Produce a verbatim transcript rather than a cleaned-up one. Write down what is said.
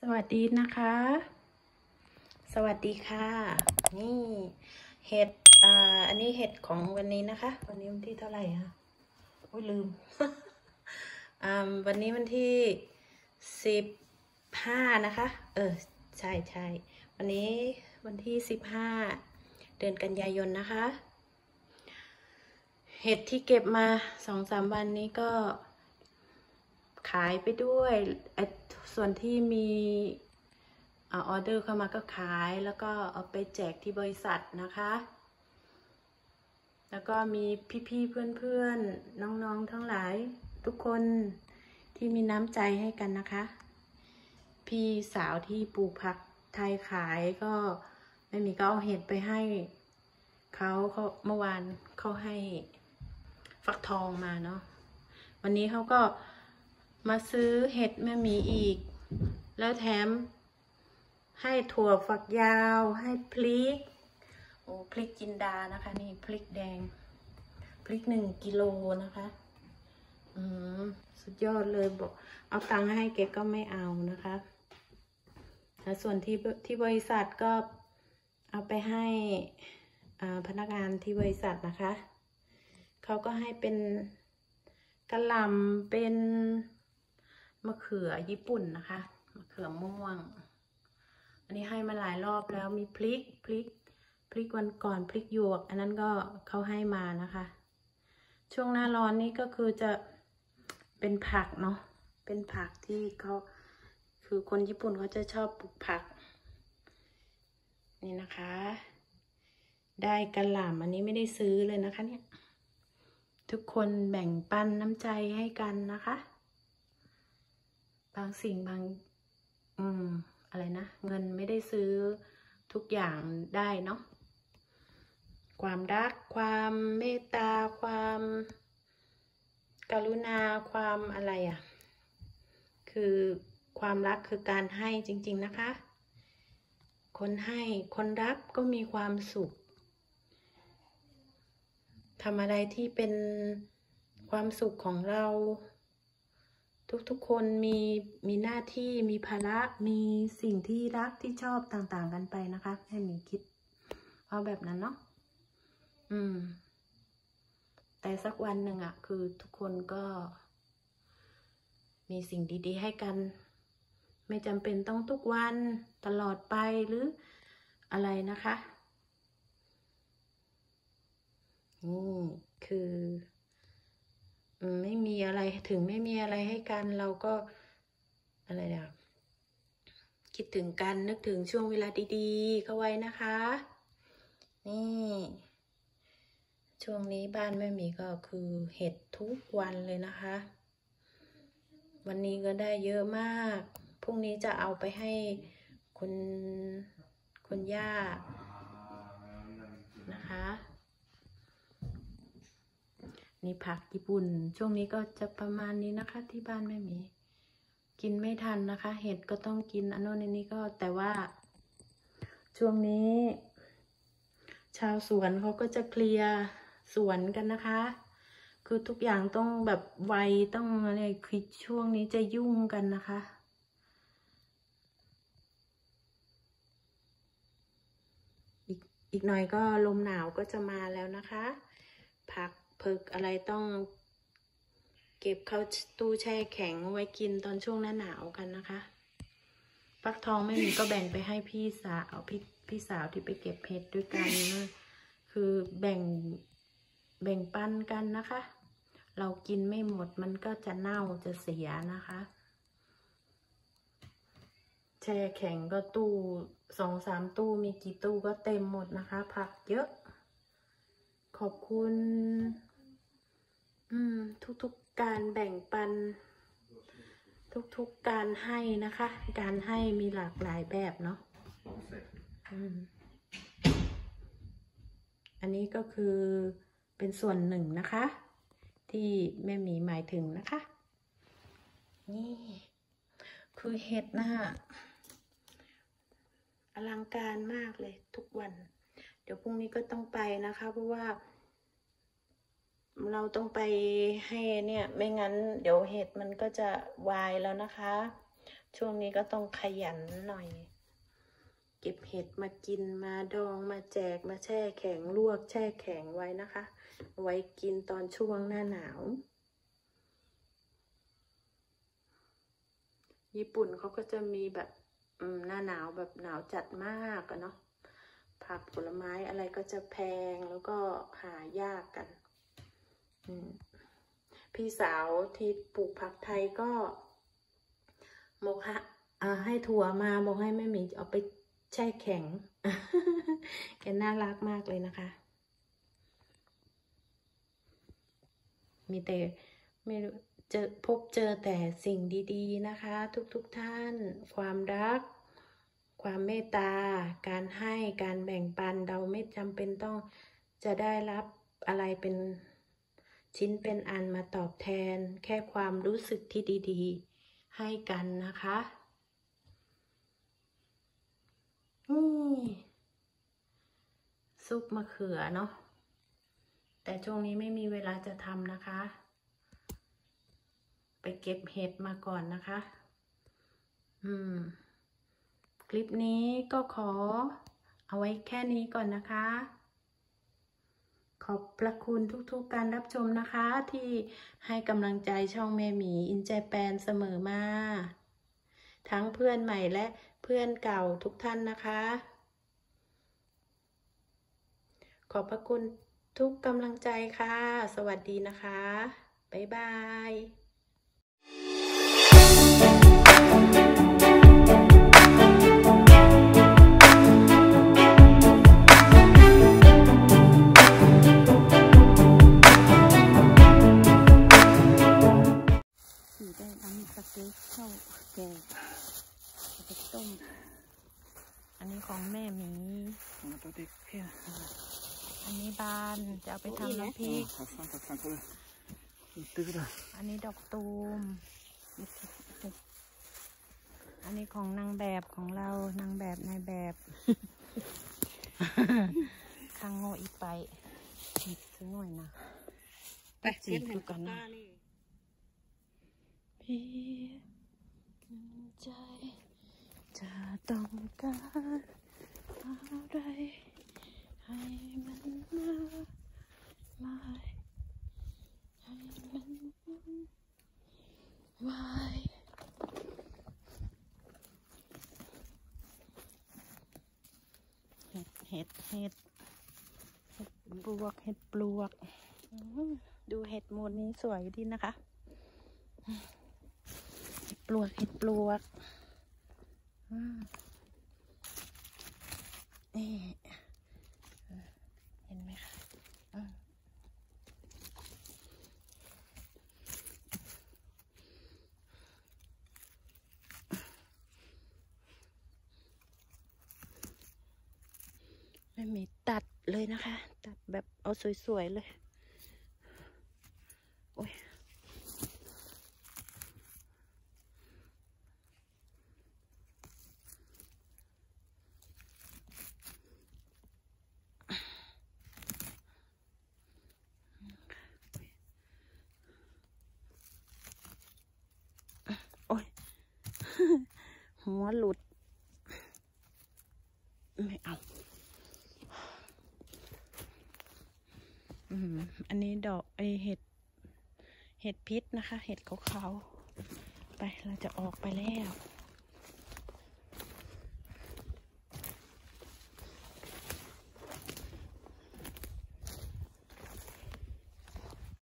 วัสดีนะคะ สวัสดีค่ะ นี่เห็ด อ่า อันนี้เห็ดของวันนี้นะคะ วันนี้วันที่เท่าไหร่คะโอ้ยลืม อ่า วันนี้วันที่สิบห้านะคะ เออ ใช่ใช่ วันนี้วันที่สิบห้าเดือนกันยายนนะคะ เห็ดที่เก็บมาสองสามวันนี้ก็ขายไปด้วยส่วนที่มีออเดอร์เข้ามาก็ขายแล้วก็เอาไปแจกที่บริษัทนะคะแล้วก็มีพี่ๆเพื่อนๆน้องๆทั้งหลายทุกคนที่มีน้ำใจให้กันนะคะพี่สาวที่ปลูกผักไทยขายก็ไม่มีก็เอาเห็ดไปให้เขาเขาเมื่อวานเขาให้ฟักทองมาเนาะวันนี้เขาก็มาซื้อเห็ดแม่หมีอีกแล้วแถมให้ถั่วฝักยาวให้พริกโอ้พริกจินดานะคะนี่พริกแดงพริกหนึ่งกิโลนะคะอืมสุดยอดเลยบอกเอาตังค์ให้แกก็ไม่เอานะคะแล้วส่วนที่ที่บริษัทก็เอาไปให้พนักงานที่บริษัทนะคะเขาก็ให้เป็นกะหล่ำเป็นมะเขือญี่ปุ่นนะคะมะเขือม่วงอันนี้ให้มาหลายรอบแล้วมีพริกพริกพริกวันก่อนพริกหยวกอันนั้นก็เขาให้มานะคะช่วงหน้าร้อนนี้ก็คือจะเป็นผักเนาะเป็นผักที่เขาคือคนญี่ปุ่นเขาจะชอบปลูกผักนี่นะคะได้กะหล่ำอันนี้ไม่ได้ซื้อเลยนะคะเนี่ยทุกคนแบ่งปันน้ำใจให้กันนะคะบางสิ่งบางอืมอะไรนะเงินไม่ได้ซื้อทุกอย่างได้เนาะความรักความเมตตาความกรุณาความอะไรอ่ะคือความรักคือการให้จริงๆนะคะคนให้คนรับก็มีความสุขทำอะไรที่เป็นความสุขของเราทุกๆคนมีมีหน้าที่มีภาระมีสิ่งที่รักที่ชอบต่างๆกันไปนะคะให้มีคิดเอาแบบนั้นเนาะอืมแต่สักวันหนึ่งอ่ะคือทุกคนก็มีสิ่งดีๆให้กันไม่จำเป็นต้องทุกวันตลอดไปหรืออะไรนะคะนี่คือไม่มีอะไรถึงไม่มีอะไรให้กันเราก็อะไรอะคิดถึงกันนึกถึงช่วงเวลาดีๆเข้าไว้นะคะนี่ช่วงนี้บ้านแม่หมีก็คือเห็ดทุกวันเลยนะคะวันนี้ก็ได้เยอะมากพรุ่งนี้จะเอาไปให้คุณคุณย่านะคะนี่ผักญี่ปุ่นช่วงนี้ก็จะประมาณนี้นะคะที่บ้านแม่หมีกินไม่ทันนะคะเห็ดก็ต้องกินอันโน้นอันนี้ก็แต่ว่าช่วงนี้ชาวสวนเขาก็จะเคลียร์สวนกันนะคะคือทุกอย่างต้องแบบไวต้องอะไรคือช่วงนี้จะยุ่งกันนะคะอีกอีกหน่อยก็ลมหนาวก็จะมาแล้วนะคะผักเผือกอะไรต้องเก็บเข้าตู้แช่แข็งไว้กินตอนช่วงหน้าหนาวกันนะคะฟักทองไม่มีก็แบ่งไปให้พี่สาวพี่พี่สาวที่ไปเก็บเห็ดด้วยกันนะคือแบ่งแบ่งปันกันนะคะเรากินไม่หมดมันก็จะเน่าจะเสียนะคะแช่แข็งก็ตู้สองสามตู้มีกี่ตู้ก็เต็มหมดนะคะผักเยอะขอบคุณอืมทุกๆการแบ่งปันทุกๆการให้นะคะการให้มีหลากหลายแบบเนาะอืมอันนี้ก็คือเป็นส่วนหนึ่งนะคะที่แม่หมีหมายถึงนะคะนี่คือเห็ดนะอลังการมากเลยทุกวันเดี๋ยวพรุ่งนี้ก็ต้องไปนะคะเพราะว่าเราต้องไปให้เนี่ยไม่งั้นเดี๋ยวเห็ดมันก็จะวายแล้วนะคะช่วงนี้ก็ต้องขยันหน่อยเก็บเห็ดมากินมาดองมาแจกมาแช่แข็งลวกแช่แข็งไว้นะคะไว้กินตอนช่วงหน้าหนาวญี่ปุ่นเขาก็จะมีแบบหน้าหนาวแบบหนาวจัดมากอะเนาะผักผลไม้อะไรก็จะแพงแล้วก็หายากกันพี่สาวที่ปลูกผักไทยก็บอกฮะให้ถั่วมาบอกให้แม่หมีเอาไปแช่แข็ง แกน่ารักมากเลยนะคะมีแต่ไม่เจอพบเจอแต่สิ่งดีๆนะคะทุกๆท่านความรักความเมตตาการให้การแบ่งปันเราไม่จำเป็นต้องจะได้รับอะไรเป็นชิ้นเป็นอันมาตอบแทนแค่ความรู้สึกที่ดีๆให้กันนะคะนี่ซุปมะเขือเนาะแต่ช่วงนี้ไม่มีเวลาจะทำนะคะไปเก็บเห็ดมาก่อนนะคะอืมคลิปนี้ก็ขอเอาไว้แค่นี้ก่อนนะคะขอบพระคุณทุกๆการรับชมนะคะที่ให้กำลังใจช่องแม่หมีอินเจแปนเสมอมาทั้งเพื่อนใหม่และเพื่อนเก่าทุกท่านนะคะขอบพระคุณทุกกำลังใจค่ะสวัสดีนะคะบ๊ายบายสีได้ทำสเต็กข้าวแกงสเต็กต้มอันนี้ของแม่หมีตัวเด็กเพี้ยอันนี้บานจะเอาไปทำน้ำพริกอันนี้ดอกตูมอันนี้ของนางแบบของเรานางแบบนายแบบคังโง่อีไปซื้อหน่อยนะไปจีบดูกันนะพี่ใจจะต้องการอะไรให้มันมาไม่ให้มันวายเห็ดเห็ดเห็ดเห็ดปลวกเห็ดปลวกดูเห็ดมูดนี้สวยดีนะคะเห็ดปลวกเห็ดปลวกนี่เห็นไหมคะไม่มีตัดเลยนะคะตัดแบบเอาสวยๆเลยโอ้ยโอ้ยหัวหลุดไม่เอาอืมอันนี้ดอกไอเห็ดเห็ดพิษนะคะเห็ดขาวๆไปเราจะออกไปแล้ว